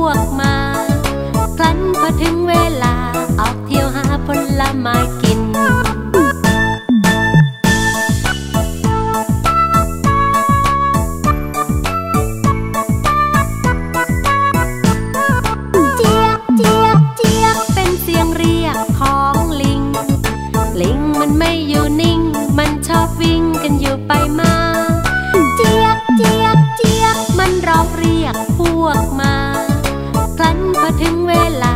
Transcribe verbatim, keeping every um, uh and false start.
วกมาครั้นพอถึงเวลาออกเที่ยวหาผลไม้กินเจี๊ยบเจี๊ยบเจี๊ยบเป็นเสียงเรียกของลิงลิงมันไม่อยู่นิ่งมันชอบวิ่งกันอยู่ไปมาเจี๊ยบเจี๊ยบเจี๊ยบมันร้องเรียกพวกมาครั้นพอถึงเวลา